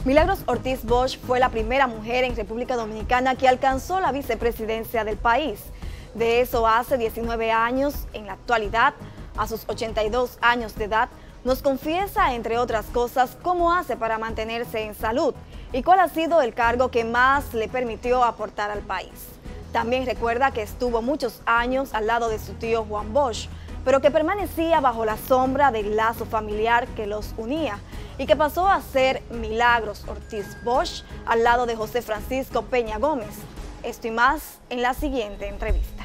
Milagros Ortiz Bosch fue la primera mujer en República Dominicana que alcanzó la vicepresidencia del país. De eso hace 19 años. En la actualidad, a sus 82 años de edad, nos confiesa, entre otras cosas, cómo hace para mantenerse en salud y cuál ha sido el cargo que más le permitió aportar al país. También recuerda que estuvo muchos años al lado de su tío Juan Bosch, pero que permanecía bajo la sombra del lazo familiar que los unía y que pasó a ser Milagros Ortiz Bosch al lado de José Francisco Peña Gómez. Esto y más en la siguiente entrevista.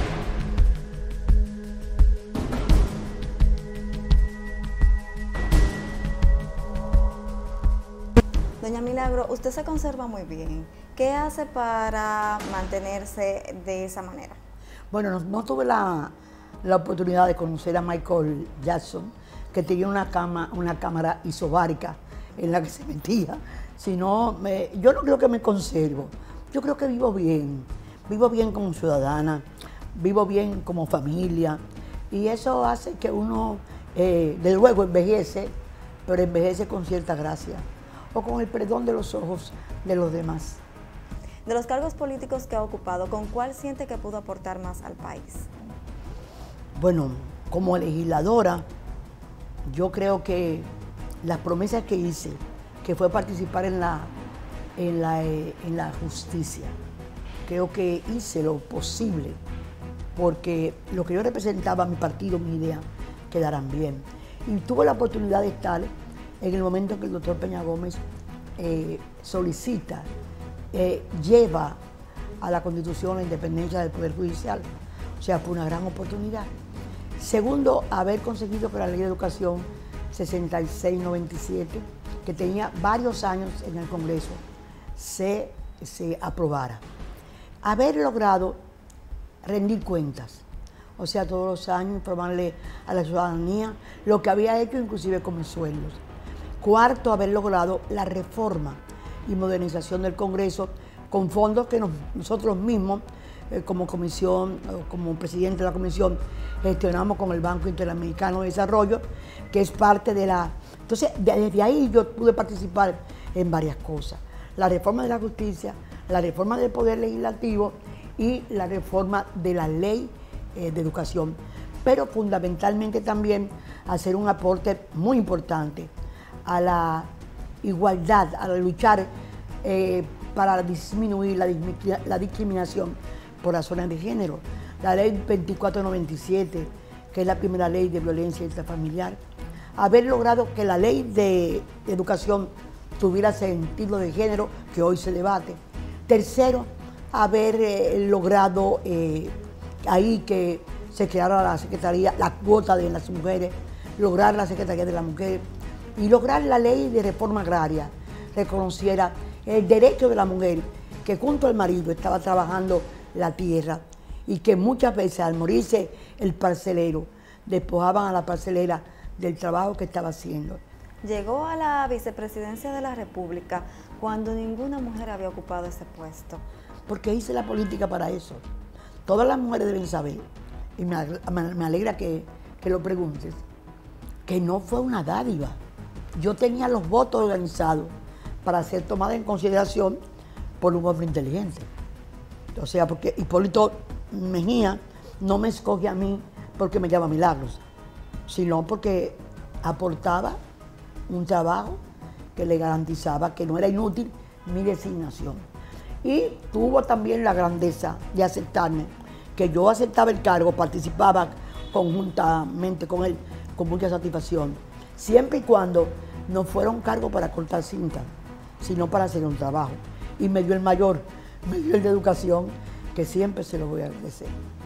Doña Milagro, usted se conserva muy bien. ¿Qué hace para mantenerse de esa manera? Bueno, no tuve la oportunidad de conocer a Michael Jackson, que tenía una cámara isobárica en la que se metía, sino yo no creo que me conservo, yo creo que vivo bien como ciudadana, vivo bien como familia, y eso hace que uno, de luego, envejece, pero envejece con cierta gracia, o con el perdón de los ojos de los demás. De los cargos políticos que ha ocupado, ¿con cuál siente que pudo aportar más al país? Bueno, como legisladora, yo creo que las promesas que hice, que fue participar en la justicia, creo que hice lo posible, porque lo que yo representaba, mi partido, mi idea, quedaran bien. Y tuve la oportunidad de estar en el momento que el doctor Peña Gómez solicita, lleva a la Constitución la independencia del Poder Judicial. O sea, fue una gran oportunidad. Segundo, haber conseguido que la Ley de Educación 6697, que tenía varios años en el Congreso, se aprobara. Haber logrado rendir cuentas, o sea, todos los años informarle a la ciudadanía lo que había hecho, inclusive con mis sueldos. Cuarto, haber logrado la reforma y modernización del Congreso con fondos que nosotros mismos, como comisión, como presidente de la comisión, gestionamos con el Banco Interamericano de Desarrollo, que es parte de la... Entonces, desde ahí yo pude participar en varias cosas. La reforma de la justicia, la reforma del Poder Legislativo y la reforma de la Ley de Educación. Pero fundamentalmente también hacer un aporte muy importante a la igualdad, a luchar para disminuir la discriminación por razones de género. La ley 2497, que es la primera ley de violencia intrafamiliar. Haber logrado que la ley de educación tuviera sentido de género, que hoy se debate. Tercero, haber logrado ahí que se creara la Secretaría, la cuota de las mujeres, lograr la Secretaría de la Mujer y lograr la ley de reforma agraria, reconociera el derecho de la mujer que junto al marido estaba trabajando la tierra y que muchas veces al morirse el parcelero despojaban a la parcelera del trabajo que estaba haciendo. Llegó a la vicepresidencia de la República cuando ninguna mujer había ocupado ese puesto. Porque hice la política para eso. Todas las mujeres deben saber, y me alegra que lo preguntes, que no fue una dádiva. Yo tenía los votos organizados para ser tomada en consideración por un hombre inteligente. O sea, porque Hipólito Mejía no me escoge a mí porque me llama Milagros, sino porque aportaba un trabajo que le garantizaba que no era inútil mi designación. Y tuvo también la grandeza de aceptarme, que yo aceptaba el cargo, participaba conjuntamente con él con mucha satisfacción, siempre y cuando no fuera un cargo para cortar cinta, sino para hacer un trabajo. Y me dio el mayor, me dio el de educación, que siempre se lo voy a agradecer.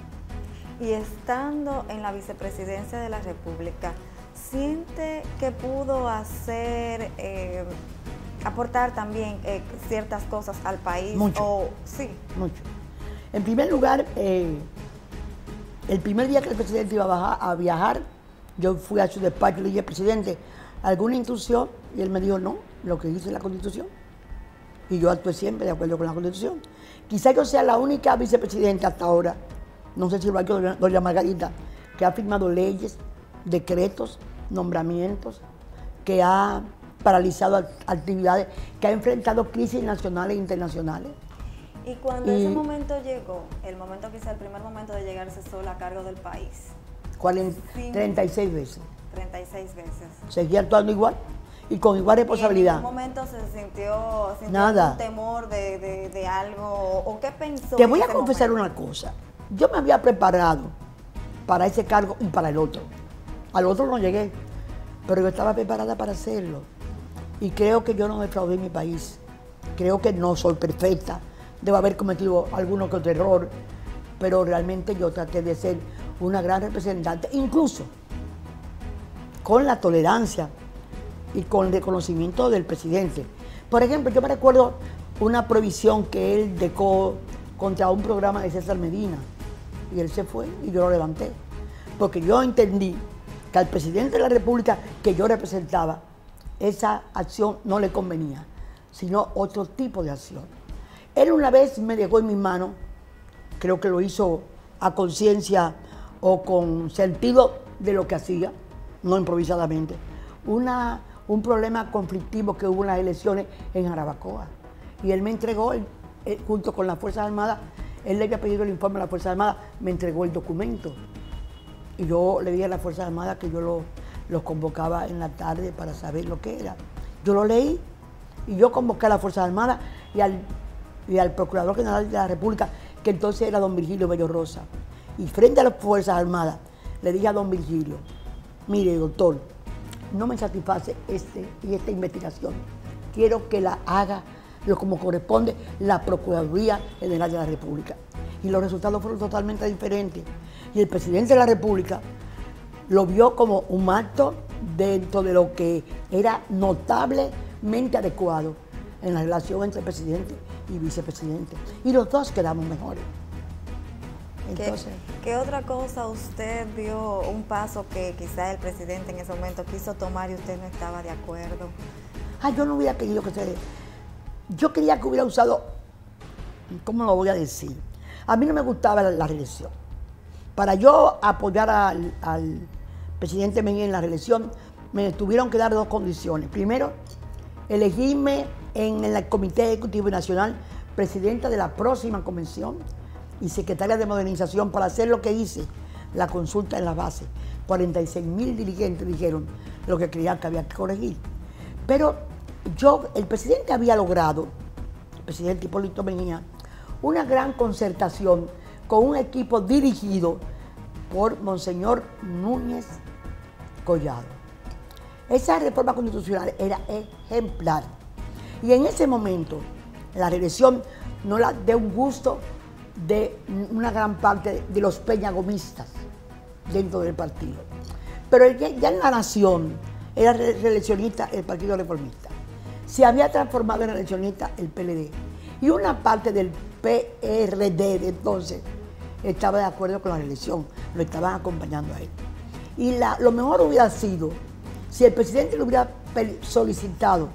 Y estando en la vicepresidencia de la República, ¿siente que pudo hacer, aportar también ciertas cosas al país? Mucho. Sí. Mucho. En primer lugar, el primer día que el presidente iba a viajar, yo fui a su despacho y le dije, presidente, ¿alguna instrucción? Y él me dijo, no, lo que dice la Constitución. Y yo actué siempre de acuerdo con la Constitución. Quizá yo sea la única vicepresidenta hasta ahora, no sé si lo ha hecho doña Margarita, que ha firmado leyes, decretos, nombramientos, que ha paralizado actividades, que ha enfrentado crisis nacionales e internacionales. Y cuando ese momento llegó, el momento quizá el primer momento de llegarse sola a cargo del país. 36 veces. 36 veces. Seguía actuando igual y con igual responsabilidad. ¿Y en ningún momento se sintió nada, un temor de algo? ¿O qué pensó? Te voy a confesar una cosa. Yo me había preparado para ese cargo y para el otro. Al otro no llegué, pero yo estaba preparada para hacerlo. Y creo que yo no defraudé mi país. Creo que no soy perfecta. Debo haber cometido alguno que otro error, pero realmente yo traté de ser una gran representante, incluso con la tolerancia y con el reconocimiento del presidente. Por ejemplo, yo me recuerdo una prohibición que él dejó contra un programa de César Medina, y él se fue y yo lo levanté, porque yo entendí que al presidente de la República que yo representaba, esa acción no le convenía, sino otro tipo de acción. Él una vez me dejó en mis manos, creo que lo hizo a conciencia o con sentido de lo que hacía, no improvisadamente, un problema conflictivo que hubo en las elecciones en Jarabacoa. Y él me entregó, junto con las Fuerzas Armadas, él le había pedido el informe a las Fuerzas Armadas, me entregó el documento. Y yo le dije a las Fuerzas Armadas que yo los convocaba en la tarde para saber lo que era. Yo lo leí y yo convoqué a las Fuerzas Armadas y al Procurador General de la República, que entonces era don Virgilio Bello Rosa. Y frente a las Fuerzas Armadas le dije a don Virgilio, mire doctor, no me satisface esta investigación. Quiero que la haga como corresponde la Procuraduría General de la República. Y los resultados fueron totalmente diferentes. Y el presidente de la República lo vio como un acto dentro de lo que era notablemente adecuado en la relación entre presidente y vicepresidente. Y los dos quedamos mejores. Entonces, ¿Qué otra cosa usted vio, un paso que quizá el presidente en ese momento quiso tomar y usted no estaba de acuerdo? Yo no hubiera querido que se... Yo quería que hubiera usado, ¿cómo lo voy a decir? A mí no me gustaba la reelección. Para yo apoyar al presidente Mejía en la reelección, me tuvieron que dar dos condiciones. Primero, elegirme en el Comité Ejecutivo Nacional presidenta de la próxima convención y secretaria de modernización para hacer lo que hice, la consulta en la base. 46.000 dirigentes dijeron lo que creían que había que corregir. Pero el presidente había logrado, el presidente Hipólito Mejía, una gran concertación con un equipo dirigido por Monseñor Núñez Collado. Esa reforma constitucional era ejemplar. Y en ese momento, la reelección no la dio un gusto de una gran parte de los peñagomistas dentro del partido. Pero ya en la nación era reeleccionista el Partido Reformista. Se había transformado en reeleccionista el PLD. Y una parte del PRD de entonces estaba de acuerdo con la reelección, lo estaban acompañando a él. Y lo mejor hubiera sido si el presidente le hubiera solicitado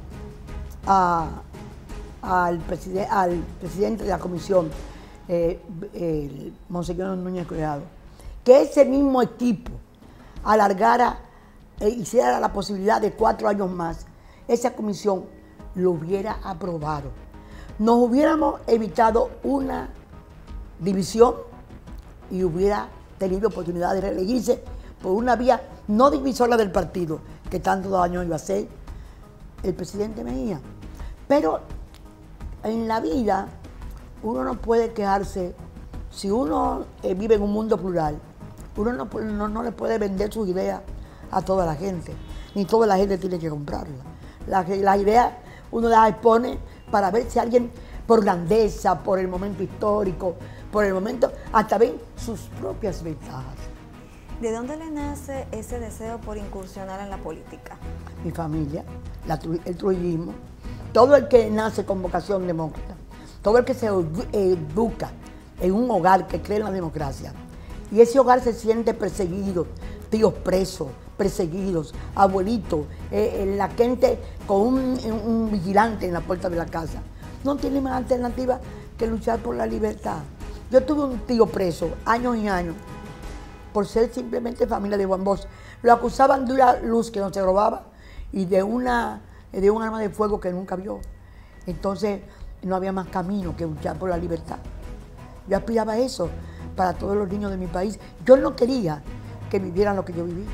al presidente de la comisión, el Monseñor Núñez Collado, que ese mismo equipo alargara e hiciera la posibilidad de 4 años más, esa comisión lo hubiera aprobado. Nos hubiéramos evitado una división y hubiera tenido oportunidad de reelegirse por una vía no divisora del partido, que tanto daño iba a hacer el presidente Mejía. Pero en la vida uno no puede quejarse. Si uno vive en un mundo plural, uno no le puede vender sus ideas a toda la gente, ni toda la gente tiene que comprarla. La idea uno las expone para ver si alguien, por grandeza, por el momento histórico, por el momento, hasta ven sus propias ventajas. ¿De dónde le nace ese deseo por incursionar en la política? Mi familia, el trujillismo, todo el que nace con vocación demócrata, todo el que se educa en un hogar que cree en la democracia, y ese hogar se siente perseguido, tíos presos, perseguidos, abuelitos, la gente con un vigilante en la puerta de la casa, no tiene más alternativa que luchar por la libertad. Yo tuve un tío preso, años y años, por ser simplemente familia de Juan Bosch. Lo acusaban de una luz que no se robaba y de una de un arma de fuego que nunca vio. Entonces no había más camino que luchar por la libertad. Yo aspiraba a eso para todos los niños de mi país. Yo no quería que vivieran lo que yo viví.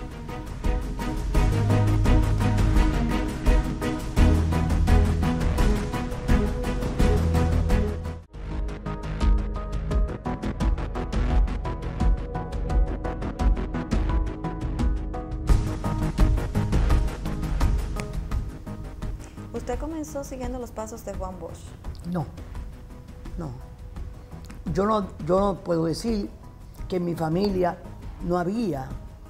¿Usted comenzó siguiendo los pasos de Juan Bosch? No, no. Yo no puedo decir que en mi familia no había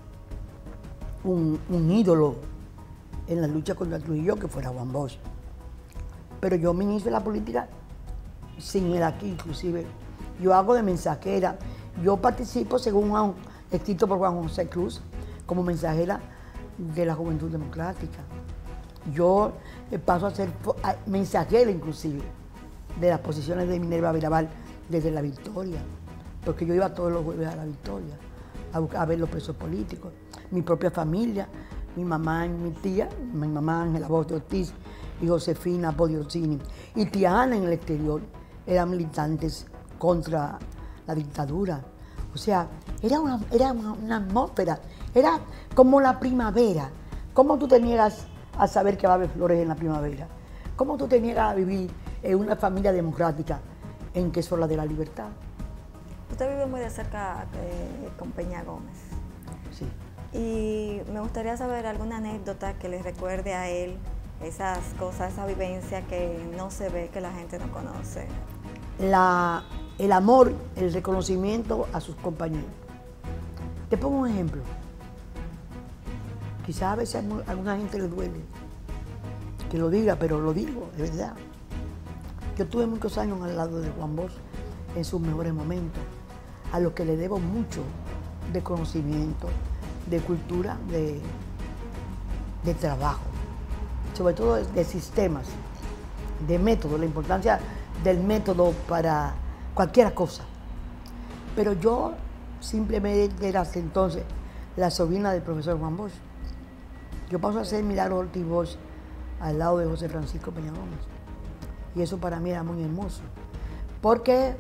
un ídolo en la lucha contra Trujillo que fuera Juan Bosch. Pero yo me inicio en la política sin él aquí, inclusive. Yo hago de mensajera. Yo participo, según un escrito por Juan José Cruz, como mensajera de la Juventud Democrática. Yo paso a ser mensajera, inclusive, de las posiciones de Minerva Mirabal desde la Victoria, porque yo iba todos los jueves a la Victoria a ver los presos políticos. Mi propia familia, mi mamá y mi tía, mi mamá Ángela Bosch de Ortiz y Josefina Bodiorsini, y tía Ana en el exterior, eran militantes contra la dictadura. O sea, era una atmósfera, era como la primavera. ¿Cómo tú te niegas a saber que va a haber flores en la primavera? ¿Cómo tú te niegas a vivir en una familia democrática en que es la de la libertad? Usted vive muy de cerca con Peña Gómez. Sí. Y me gustaría saber alguna anécdota que les recuerde a él esas cosas, esa vivencia que no se ve, que la gente no conoce. El amor, el reconocimiento a sus compañeros. Te pongo un ejemplo. Quizás a veces a alguna gente le duele que lo diga, pero lo digo, de verdad. Yo tuve muchos años al lado de Juan Bosch en sus mejores momentos, a los que le debo mucho de conocimiento, de cultura, de trabajo, sobre todo de sistemas, de método, la importancia del método para cualquier cosa. Pero yo simplemente era hasta entonces la sobrina del profesor Juan Bosch. Yo paso a ser Milagro Ortiz Bosch al lado de José Francisco Peña Gómez. Y eso para mí era muy hermoso. Porque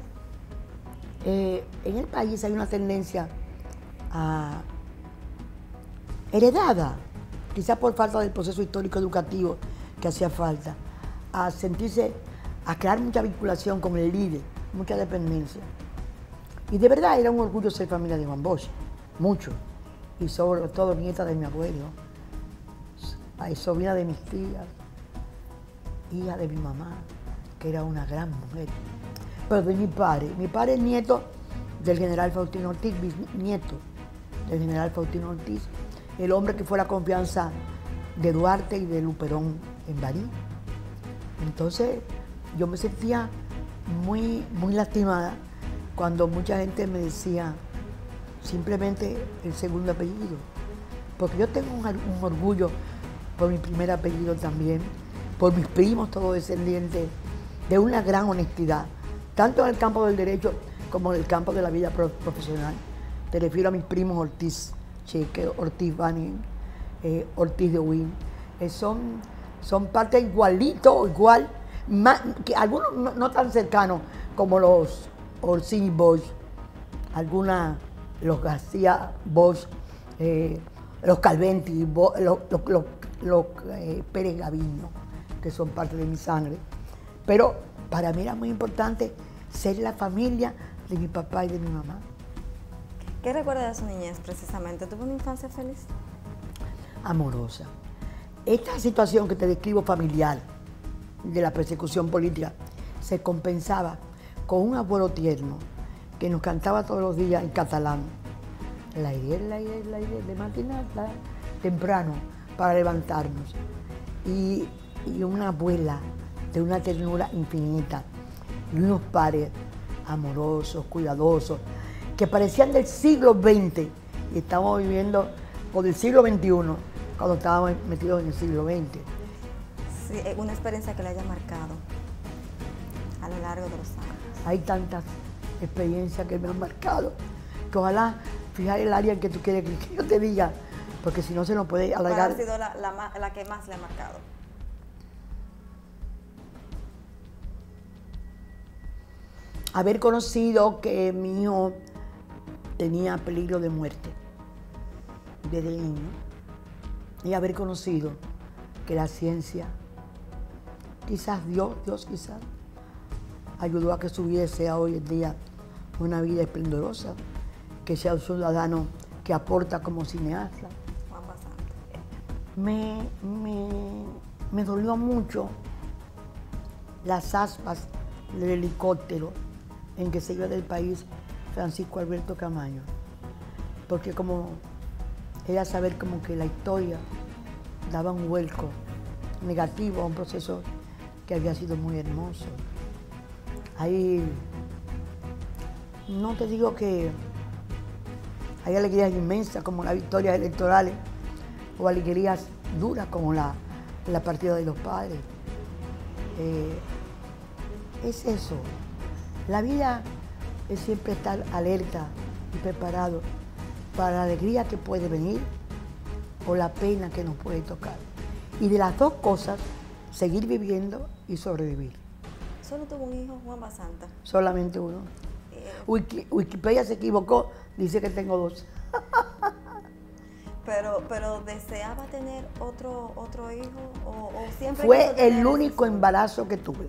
en el país hay una tendencia heredada, quizás por falta del proceso histórico educativo que hacía falta, a sentirse, a crear mucha vinculación con el líder, mucha dependencia. Y de verdad era un orgullo ser familia de Juan Bosch, mucho. Y sobre todo nieta de mi abuelo, sobrina de mis tías, hija de mi mamá, que era una gran mujer. Pero de mi padre es nieto del general Faustino Ortiz, bisnieto del general Faustino Ortiz, el hombre que fue la confianza de Duarte y de Luperón en Baní. Entonces yo me sentía muy lastimada cuando mucha gente me decía simplemente el segundo apellido, porque yo tengo un orgullo por mi primer apellido también, por mis primos todos descendientes de una gran honestidad, tanto en el campo del derecho como en el campo de la vida profesional. Te refiero a mis primos Ortiz Cheque, Ortiz Bani, Ortiz de Win. Son parte igual, más, que algunos no tan cercanos como los Orsini Bosch, los García Bosch, los Calventi, los Pérez Gaviño, que son parte de mi sangre. Pero para mí era muy importante ser la familia de mi papá y de mi mamá. ¿Qué recuerda de su niñez precisamente? ¿Tuvo una infancia feliz? Amorosa. Esta situación que te describo familiar de la persecución política se compensaba con un abuelo tierno que nos cantaba todos los días en catalán. L'aire, de matinata, temprano, para levantarnos. Y una abuela de una ternura infinita y unos padres amorosos, cuidadosos, que parecían del siglo XX y estábamos viviendo, o del siglo XXI, cuando estábamos metidos en el siglo XX. Sí, una experiencia que le haya marcado a lo largo de los años. Hay tantas experiencias que me han marcado, que ojalá fijar el área en que tú quieres que yo te diga, porque si no se nos puede alargar. ¿Cuál ha sido la que más le ha marcado? haber conocido que mi hijo tenía peligro de muerte desde niño y haber conocido que la ciencia, quizás Dios quizás, ayudó a que su vida sea hoy en día una vida esplendorosa, que sea un ciudadano que aporta como cineasta. Me dolió mucho las aspas del helicóptero en que se iba del país Francisco Alberto Camaño, porque como era saber como que la historia daba un vuelco negativo a un proceso que había sido muy hermoso. Ahí no te digo que hay alegrías inmensas como las victorias electorales o alegrías duras como la partida de los padres. Es eso. La vida es siempre estar alerta y preparado para la alegría que puede venir o la pena que nos puede tocar. Y de las dos cosas, seguir viviendo y sobrevivir. ¿Solo tuvo un hijo, Juan Basanta? Solamente uno. Wikipedia se equivocó, dice que tengo dos. Pero ¿deseaba tener otro hijo o siempre? Fue el único embarazo que tuve.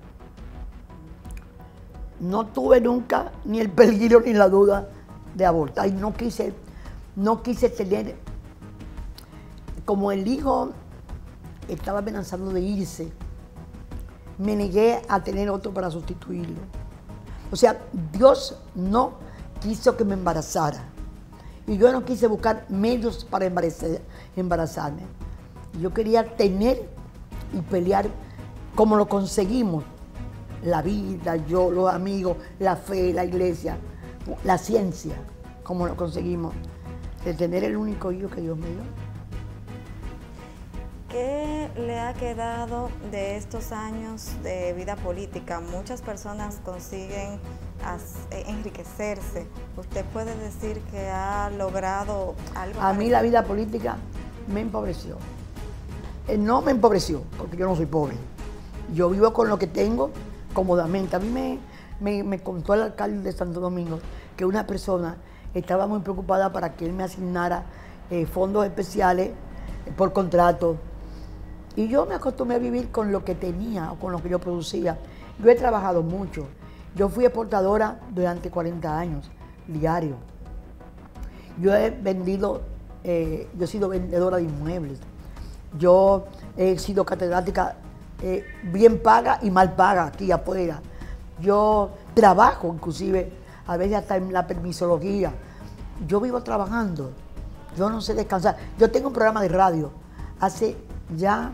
No tuve nunca ni el peligro ni la duda de abortar. Y no quise tener, como el hijo estaba amenazando de irse, me negué a tener otro para sustituirlo. O sea, Dios no quiso que me embarazara. Y yo no quise buscar medios para embarazarme. Yo quería tener y pelear como lo conseguimos. La vida, yo, los amigos, la fe, la iglesia, la ciencia, como lo conseguimos. De tener el único hijo que Dios me dio. ¿Qué le ha quedado de estos años de vida política? Muchas personas consiguen enriquecerse. ¿Usted puede decir que ha logrado algo? A mí la vida política me empobreció. No me empobreció, porque yo no soy pobre. Yo vivo con lo que tengo cómodamente. A mí me contó el alcalde de Santo Domingo que una persona estaba muy preocupada para que él me asignara fondos especiales por contrato. Y yo me acostumbré a vivir con lo que tenía o con lo que yo producía. Yo he trabajado mucho. Yo fui exportadora durante 40 años, diario. Yo he vendido, yo he sido vendedora de inmuebles. Yo he sido catedrática bien paga y mal paga aquí afuera. Yo trabajo inclusive, a veces hasta en la permisología. Yo vivo trabajando. Yo no sé descansar. Yo tengo un programa de radio hace ya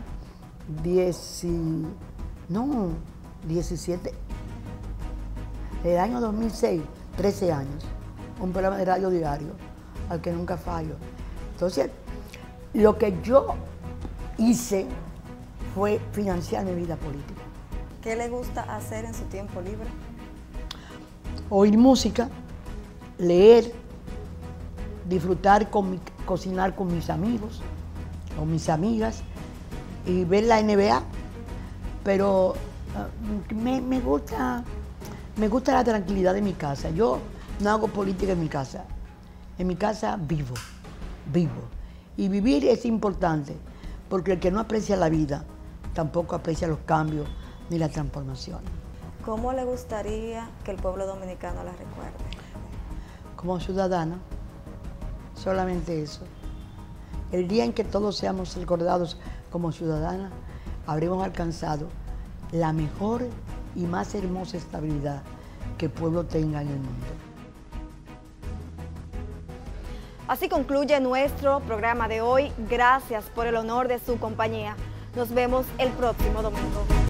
17, el año 2006, 13 años, un programa de radio diario, al que nunca fallo. Entonces, lo que yo hice fue financiar mi vida política. ¿Qué le gusta hacer en su tiempo libre? Oír música, leer, disfrutar, cocinar con mis amigos, con mis amigas, y ver la NBA, pero me gusta la tranquilidad de mi casa. Yo no hago política en mi casa. En mi casa vivo. Y vivir es importante, porque el que no aprecia la vida, tampoco aprecia los cambios ni la transformación. ¿Cómo le gustaría que el pueblo dominicano la recuerde? Como ciudadana, solamente eso. El día en que todos seamos recordados como ciudadanas, habremos alcanzado la mejor y más hermosa estabilidad que el pueblo tenga en el mundo. Así concluye nuestro programa de hoy. Gracias por el honor de su compañía. Nos vemos el próximo domingo.